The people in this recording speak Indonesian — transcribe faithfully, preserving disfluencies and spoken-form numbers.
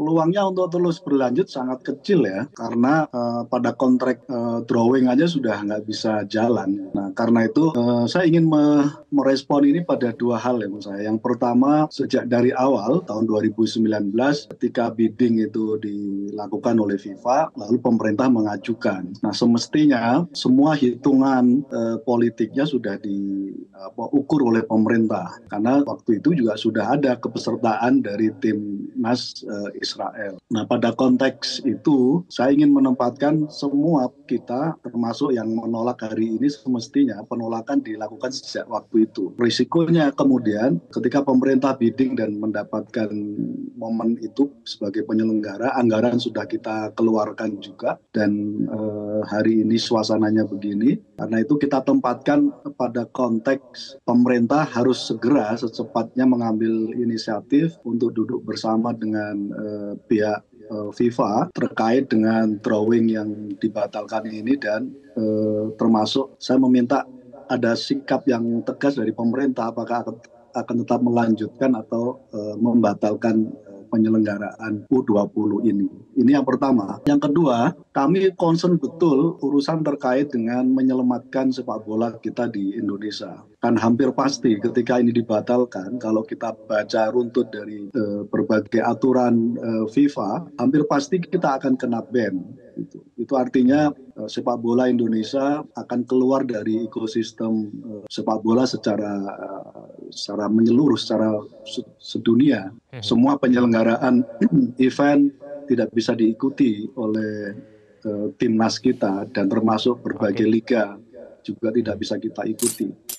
peluangnya untuk terus berlanjut sangat kecil ya, karena uh, pada kontrak uh, drawing aja sudah nggak bisa jalan. Nah, karena itu uh, saya ingin me merespon ini pada dua hal ya menurut saya. Yang pertama, sejak dari awal tahun dua ribu sembilan belas ketika bidding itu dilakukan oleh FIFA, lalu pemerintah mengajukan. Nah, semestinya semua hitungan uh, politiknya sudah diukur oleh pemerintah, karena waktu itu juga sudah ada kepesertaan dari timnas uh, Israel. Nah, pada konteks itu saya ingin menempatkan semua kita, termasuk yang menolak hari ini, semestinya penolakan dilakukan sejak waktu itu. Risikonya kemudian ketika pemerintah bidding dan mendapatkan momen itu sebagai penyelenggara, anggaran sudah kita keluarkan juga, dan uh, hari ini suasananya begini. Karena itu kita tempatkan pada konteks pemerintah harus segera secepatnya mengambil inisiatif untuk duduk bersama dengan uh, pihak uh, FIFA terkait dengan drawing yang dibatalkan ini, dan uh, termasuk saya meminta ada sikap yang tegas dari pemerintah apakah akan, akan tetap melanjutkan atau uh, membatalkan penyelenggaraan U dua puluh ini. Ini yang pertama. Yang kedua, kami concern betul urusan terkait dengan menyelamatkan sepak bola kita di Indonesia. Kan hampir pasti ketika ini dibatalkan, kalau kita baca runtut dari uh, berbagai aturan uh, FIFA, hampir pasti kita akan kena ban. Itu, itu artinya uh, sepak bola Indonesia akan keluar dari ekosistem uh, sepak bola secara uh, secara menyeluruh, secara sedunia. Semua penyelenggaraan event tidak bisa diikuti oleh uh, timnas kita, dan termasuk berbagai Oke. liga juga tidak bisa kita ikuti.